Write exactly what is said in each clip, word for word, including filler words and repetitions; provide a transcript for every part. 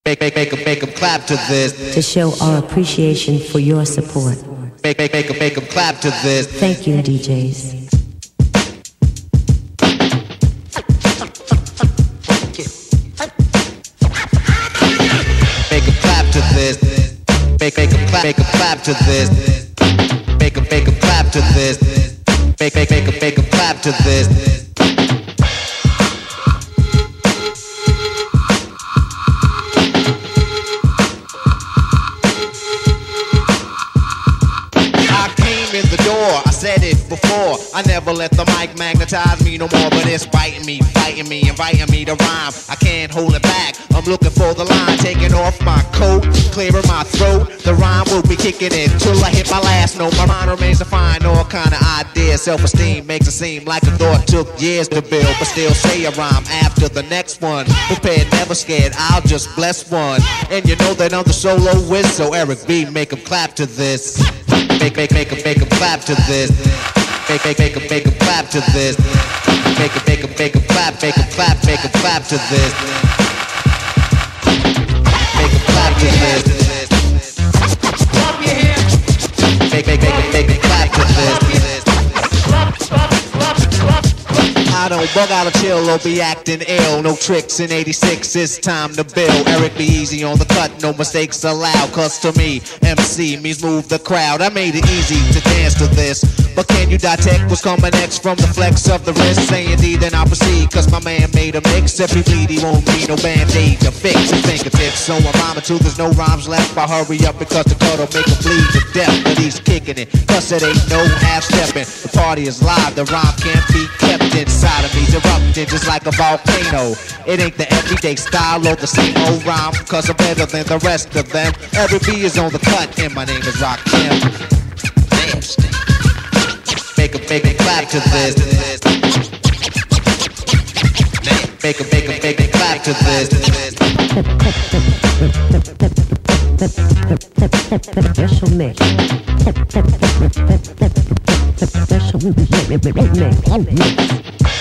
Make, make, make 'em, make 'em clap to this. To show our appreciation for your support. Make, make, make 'em, make 'em clap to this. Thank you, D Js. Make 'em clap to this. Make, make 'em clap, make 'em clap to this. Make 'em, make 'em clap to this. Make, make, make 'em, make 'em clap to this. In the door, I said it before. I never let the mic magnetize me no more, but it's biting me, fighting me, inviting me to rhyme. I can't hold it back. I'm looking for the line, taking off my coat, clearing my throat. The rhyme will be kicking in till I hit my last note. My mind remains to find all kind of ideas. Self-esteem makes it seem like a thought took years to build, but still say a rhyme after the next one. Prepared, never scared. I'll just bless one, and you know that I'm the solo whiz. So Eric B, make 'em clap to this. Make, make, make 'em, make 'em clap to this. Make, make, make 'em, make 'em clap to this. Make 'em, make 'em, make 'em clap, make 'em clap, make 'em clap to this. Make 'em clap to this. Make, make, make 'em, make 'em clap to this. I don't bug out or chill or be acting ill. No tricks in eighty-six, it's time to build. Eric be easy on the cut, no mistakes allowed. Cause to me, M C means move the crowd. I made it easy to dance to this, but can you detect what's coming next from the flex of the wrist? Say indeed, then I'll proceed, cause my man made a mix. If he bleed, he won't need no band-aid to fix his fingertips. So I'm rhyming too, there's no rhymes left. I hurry up because the cut'll make him bleed to death. But he's kicking it, cause it ain't no half-stepping. The party is live, the rhyme can't be kept inside of me's erupting just like a volcano. It ain't the everyday style or the same old rhyme, cause I'm better than the rest of them. Every B is on the cut, and my name is Rakim. Make 'em, make 'em clap to this. Make 'em, make 'em, make 'em clap to this. Special mix. Special mix.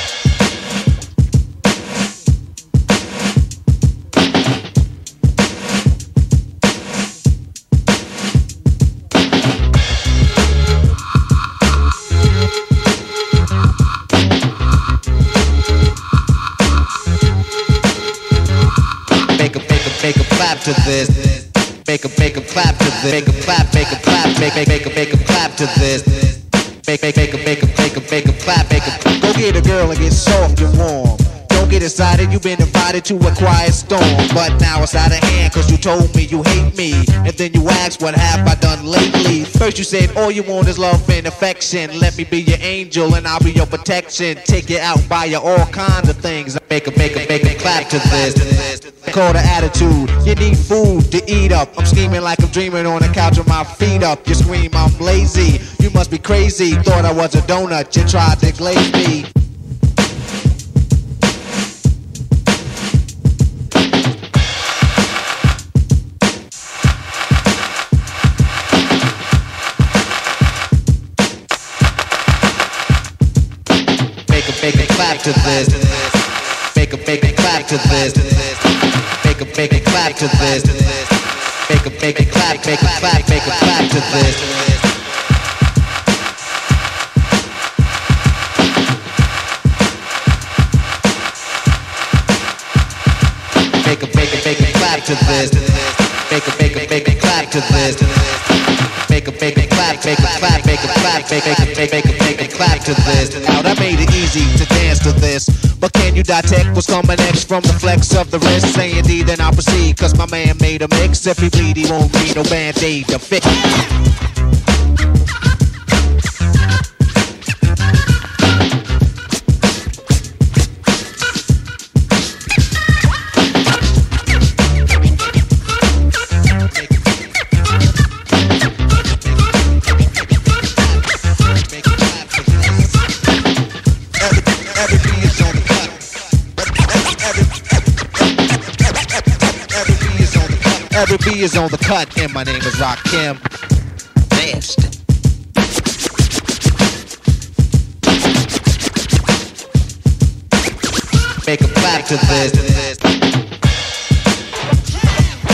Make 'em clap to this. Make 'em, make 'em clap to this. Make 'em clap, make 'em clap, make, make, make 'em, make 'em clap to this. Make, make, make 'em, make 'em, make 'em, make 'em clap, make 'em. Go get a girl and get soft and warm. Don't get excited, you've been invited to a quiet storm. But now it's out of hand, cause you told me you hate me. And then you asked, what have I done lately? First you said, all you want is love and affection. Let me be your angel and I'll be your protection. Take you out, buy you all kinds of things. Make 'em, make 'em, make 'em clap to this. Call the attitude, you need food to eat up. I'm scheming like I'm dreaming on the couch with my feet up. You scream, I'm lazy, you must be crazy. Thought I was a donut, you tried to glaze me. Make 'em, make 'em clap to this. Make 'em, make 'em clap to this. Make 'em, make 'em clap to this. Make 'em, make 'em clap, make 'em clap, make 'em clap to this. Make 'em, make 'em, make 'em clap to this. Make 'em, make 'em, make 'em clap to this. Make 'em, make 'em clap, make 'em clap, make 'em clap, make 'em, make 'em, make 'em, make 'em clap to this. Out, I made it easy to dance to this, but can you detect what's coming next from the flex of the wrist? Say indeed, then I'll proceed, cause my man made a mix. If he bleed, he won't need no band-aid to fix. Every B is on the cut, and my name is Rakim. Nasty. Make 'em clap to this.